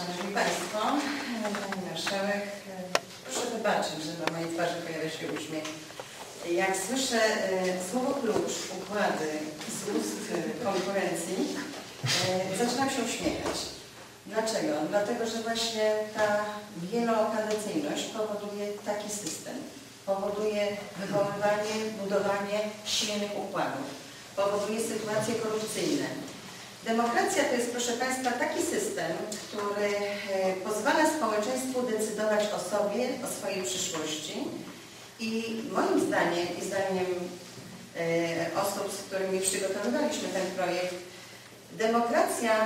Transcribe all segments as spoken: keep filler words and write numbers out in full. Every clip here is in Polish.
Szanowni Państwo, Pani Marszałek, proszę wybaczyć, że na mojej twarzy pojawia się uśmiech. Jak słyszę słowo klucz, układy z ust konkurencji, zaczynam się uśmiechać. Dlaczego? Dlatego, że właśnie ta wielokadencyjność powoduje taki system. Powoduje wywoływanie, budowanie silnych układów. Powoduje sytuacje korupcyjne. Demokracja to jest, proszę Państwa, taki system, który pozwala społeczeństwu decydować o sobie, o swojej przyszłości i moim zdaniem i zdaniem osób, z którymi przygotowywaliśmy ten projekt, demokracja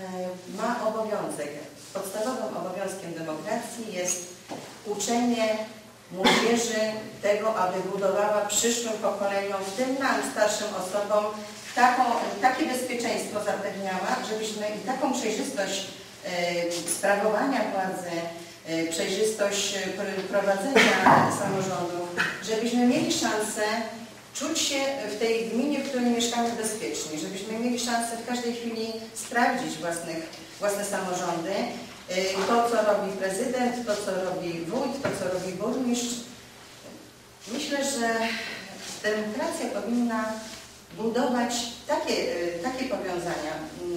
ma obowiązek, podstawowym obowiązkiem demokracji jest uczenie młodzieży tego, aby budowała przyszłym pokoleniom, w tym nam, starszym osobom, taką, takie bezpieczeństwo zapewniała, żebyśmy i taką przejrzystość e, sprawowania władzy, e, przejrzystość prowadzenia samorządów, żebyśmy mieli szansę czuć się w tej gminie, w której mieszkamy bezpiecznie, żebyśmy mieli szansę w każdej chwili sprawdzić własnych, własne samorządy, to, co robi prezydent, to, co robi wójt, to, co robi burmistrz. Myślę, że demokracja powinna budować takie, takie powiązania,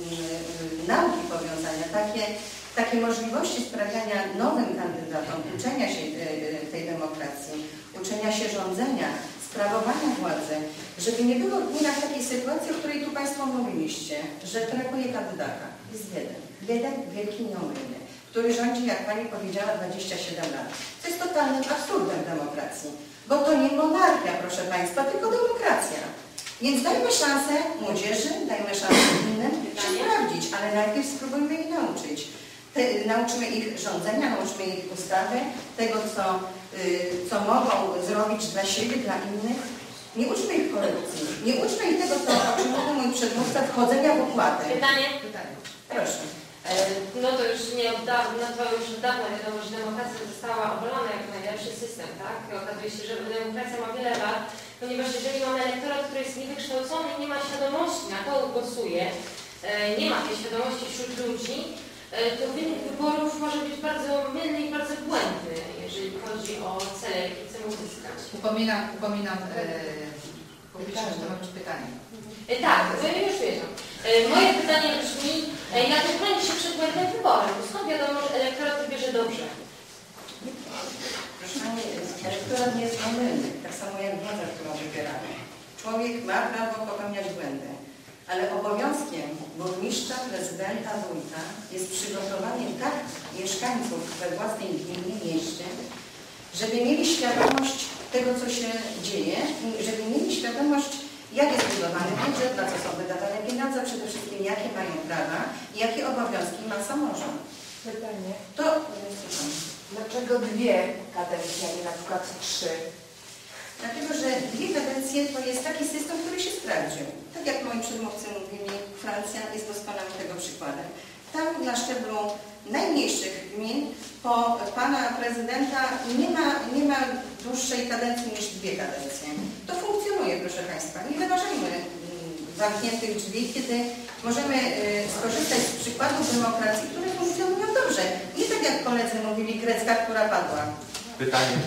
nauki powiązania, takie, takie możliwości sprawiania nowym kandydatom, uczenia się tej demokracji, uczenia się rządzenia, sprawowania władzy, żeby nie było w gminach takiej sytuacji, o której tu Państwo mówiliście, że brakuje kandydata. Jest jeden. Jeden wielki nieomylny, który rządzi, jak Pani powiedziała, dwadzieścia siedem lat. To jest totalnym absurdem demokracji, bo to nie monarchia, proszę Państwa, tylko demokracja. Więc dajmy szansę młodzieży, dajmy szansę innym się sprawdzić, ale najpierw spróbujmy ich nauczyć. Te, nauczymy ich rządzenia, nauczymy ich ustawy, tego, co, y, co mogą zrobić dla siebie, dla innych. Nie uczmy ich korupcji, nie uczmy ich tego, co, o czym mówił mój przedmówca, wchodzenia w układy. Pytanie? Pytanie. Proszę. No to już nie od dawna, no to już od dawna wiadomo, że demokracja została obalona jako najlepszy system, tak? I okazuje się, że demokracja ma wiele lat, ponieważ jeżeli mamy elektorat, który jest niewykształcony, nie ma świadomości, na kogo głosuje, nie ma tej świadomości wśród ludzi, to wynik wyborów może być bardzo mylny i bardzo błędny, jeżeli chodzi o cele, jakie chcemy uzyskać. Upominam, upominam e, publiczność, że to ma być pytanie. E, tak, już wierzę. E, moje pytanie brzmi, e, jak ochronić się przed błędem wyborem? Skąd wiadomo, że elektorat wybierze dobrze? Proszę Pani, elektorat nie jest omylny, tak samo jak władza, którą wybieramy. Człowiek ma prawo popełniać błędy, ale obowiązkiem burmistrza, prezydenta, wójta jest przygotowanie tak mieszkańców we własnej gminie, mieście, żeby mieli świadomość tego, co się dzieje, żeby mieli świadomość, jak jest budowany budżet, na co są wydawane pieniądze, przede wszystkim jakie mają prawa i jakie obowiązki ma samorząd. Pytanie. To, dlaczego dwie kadencje, a nie na przykład trzy? Dlatego, że dwie kadencje to jest taki system, który się sprawdził. Tak jak moi przedmówcy mówili, Francja jest doskonałym tego przykładem. Tam na szczeblu najmniejszych gmin po pana prezydenta nie ma, nie ma dłuższej kadencji niż dwie kadencje. To funkcjonuje, proszę Państwa. Nie wyważajmy zamkniętych drzwi, kiedy możemy skorzystać z przykładów demokracji, które funkcjonują dobrze. Nie tak jak koledzy mówili, grecka, która padła. Pytanie.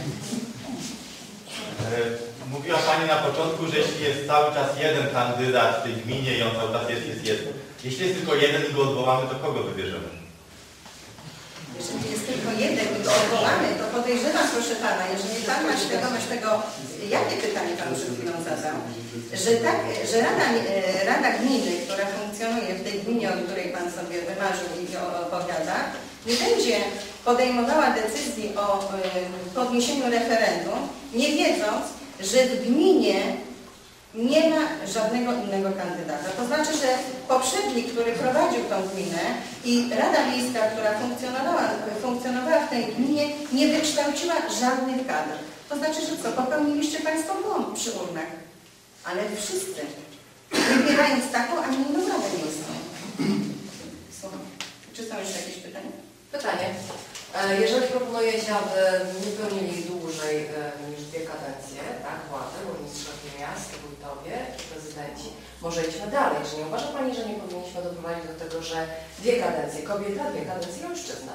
Mówiła Pani na początku, że jeśli jest cały czas jeden kandydat w tej gminie i on cały czas jest, jest jeden. Jeśli jest tylko jeden i go odwołamy, to kogo wybierzemy? Jeżeli jest tylko jeden i go odwołamy, to podejrzewam, proszę Pana, jeżeli Pan ma świadomość tego, jakie pytanie Pan przed chwilą zadał, że, tak, że Rada, Rada Gminy, która funkcjonuje w tej gminie, o której Pan sobie wymarzył i opowiada, nie będzie podejmowała decyzji o podniesieniu referendum, nie wiedząc, że w gminie nie ma żadnego innego kandydata. To znaczy, że poprzedni, który prowadził tą gminę i Rada Miejska, która funkcjonowała, funkcjonowała w tej gminie, nie wykształciła żadnych kadr. To znaczy, że co? Popełniliście Państwo błąd przy urnach. Ale wszyscy, wybierając taką, a nie inną Radę Miejską. Słucham. Czy są jeszcze jakieś pytania? Pytanie. Jeżeli proponujecie, aby nie pełnili dłużej niż dwie kadencje, tak, władzy, burmistrzowie miast, wójtowie i prezydenci, może idźmy dalej. Czy nie uważa Pani, że nie powinniśmy doprowadzić do tego, że dwie kadencje kobieta, dwie kadencje mężczyzna?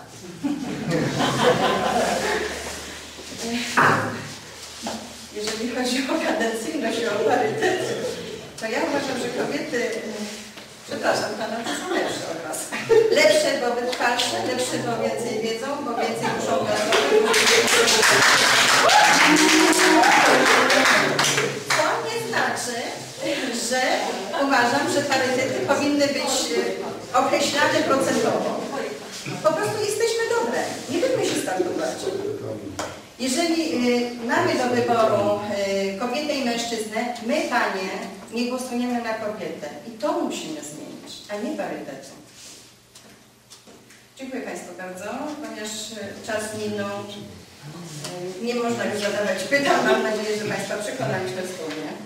Jeżeli chodzi o kadencyjność i o parytet, to ja uważam, że kobiety, przepraszam Pana, to są lepsze od nas. Lepsze, bo wytrwalsze, lepsze, bo więcej wiedzą, bo więcej muszą pracować. To nie znaczy, że uważam, że parytety powinny być określane procentowo. Po prostu jesteśmy dobre, nie będziemy się startować. Jeżeli y, mamy do wyboru y, kobietę i mężczyznę, my, Panie, nie głosujemy na kobietę. I to musimy zmienić, a nie parytetu. Dziękuję Państwu bardzo, ponieważ y, czas minął. Y, nie można już zadawać pytań. Mam nadzieję, że Państwa przekonaliśmy wspólnie.